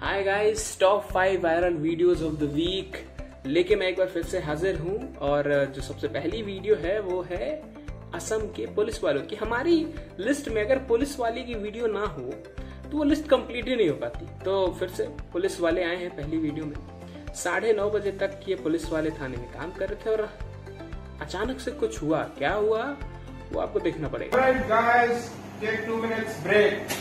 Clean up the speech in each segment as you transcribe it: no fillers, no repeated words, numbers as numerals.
Hi guys, top 5 viral videos of the week लेके मैं एक बार फिर से हाजिर हूँ। और जो सबसे पहली वीडियो है वो है असम के पुलिस वालों की। हमारी लिस्ट में अगर पुलिस वाले की वीडियो ना हो तो वो लिस्ट कंप्लीट ही नहीं हो पाती। तो फिर से पुलिस वाले आए हैं पहली वीडियो में। 9:30 बजे तक ये पुलिस वाले थाने में काम कर रहे थे और अचानक से कुछ हुआ। क्या हुआ वो आपको देखना पड़ेगा। Alright guys, take 2 minutes break.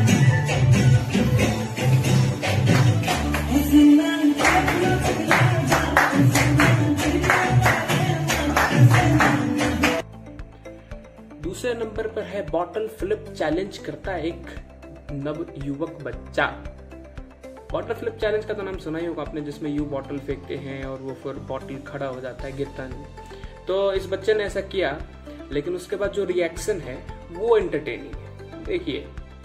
दूसरे नंबर पर है बॉटल फ्लिप चैलेंज करता है एक नव युवक बच्चा। बॉटल फ्लिप चैलेंज का तो नाम सुना ही होगा आपने, जिसमें यू बॉटल फेंकते हैं और वो फिर बॉटल खड़ा हो जाता है, गिरता नहीं। तो इस बच्चे ने ऐसा किया, लेकिन उसके बाद जो रिएक्शन है वो एंटरटेनिंग है। देखिए।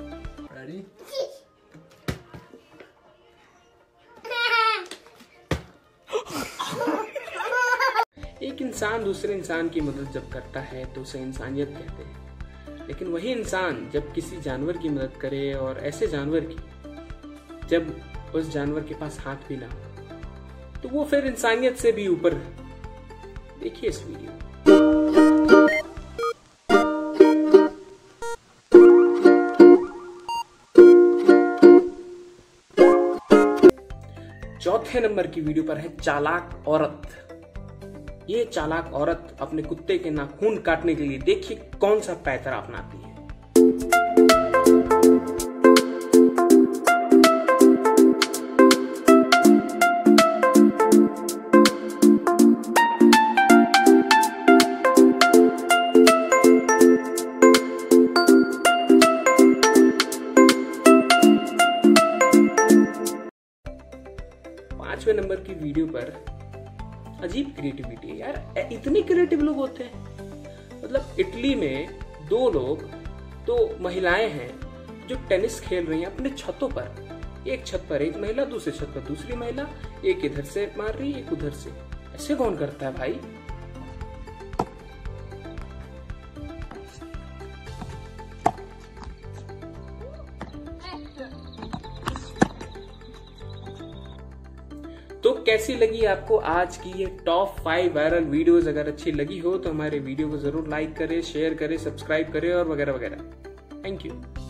एक इंसान दूसरे इंसान की मदद जब करता है तो उसे इंसानियत कहते हैं, लेकिन वही इंसान जब किसी जानवर की मदद करे और ऐसे जानवर की जब उस जानवर के पास हाथ भी ना हो तो वो फिर इंसानियत से भी ऊपर। देखिए इस वीडियो। चौथे नंबर की वीडियो पर है चालाक औरत। ये चालाक औरत अपने कुत्ते के नाखून काटने के लिए देखिए कौन सा पैतरा अपनाती है। पांचवें नंबर की वीडियो पर अजीब क्रिएटिविटी है यार। इतने क्रिएटिव लोग होते हैं। मतलब इटली में दो महिलाएं हैं जो टेनिस खेल रही हैं अपने छतों पर। एक छत पर एक महिला, दूसरे छत पर दूसरी महिला, एक इधर से मार रही है एक उधर से। ऐसे कौन करता है भाई? तो कैसी लगी आपको आज की ये टॉप 5 वायरल वीडियोस? अगर अच्छी लगी हो तो हमारे वीडियो को जरूर लाइक करें, शेयर करें, सब्सक्राइब करें और वगैरह वगैरह। Thank you.